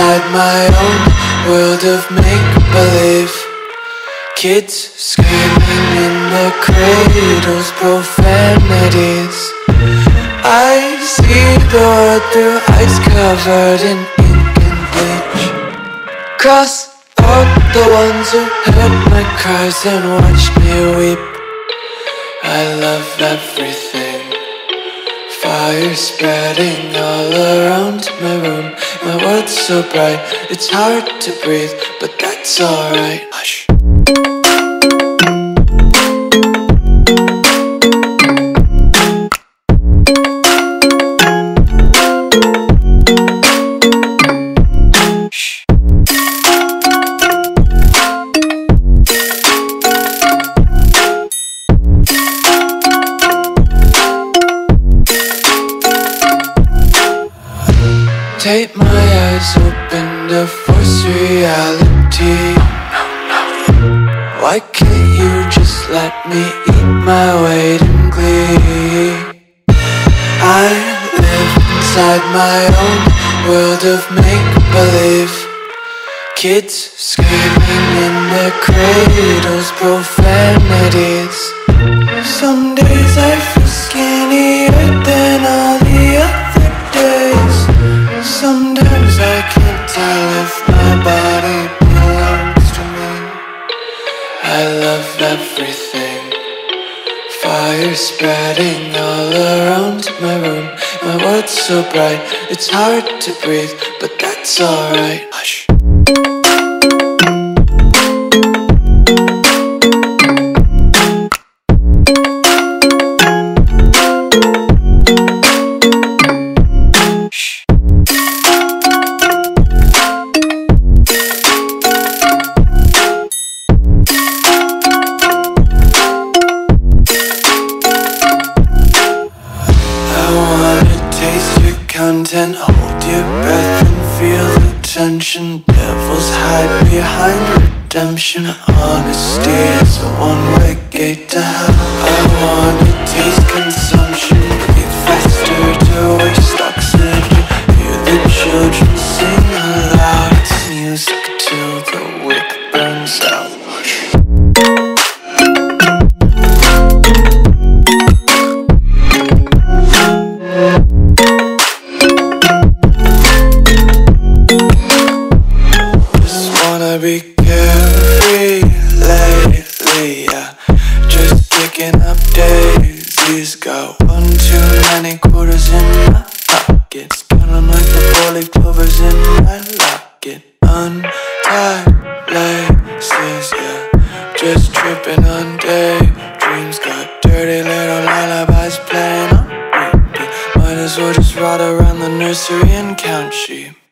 inside my own world of make-believe. Kids screaming in their cradles, profanities. I see the world through eyes covered in ink and bleach. Cross out the ones who heard my cries and watched me weep. I love everything. Fire spreading all around my room. My world's so bright, it's hard to breathe, but that's alright. Hush. Tape my eyes open to force reality. Why can't you just let me eat my weight in glee? I live inside my own world of make-believe. Kids screaming in their cradles, profanities. Some days I feel skinnier than all the other days. Sometimes I can't tell if my body belongs to me. I love everything. Fire spreading all around my room. My world's so bright, it's hard to breathe, but that's alright. Hush. Content, hold your breath and feel the tension. Devils hide behind redemption. Honesty is a one-way gate to hell. I wanna taste consumption. Breathe faster to waste oxygen. Hear the children sing aloud. It's music till the wick burns out. Be carefree lately, yeah. Just picking up daisies. Got one too many quarters in my pockets. Count 'em like the 4-leaf clovers in my locket. Untied laces, yeah. Just tripping on daydreams. Got dirty little lullabies playing on repeat. Might as well just ride around the nursery and count sheep.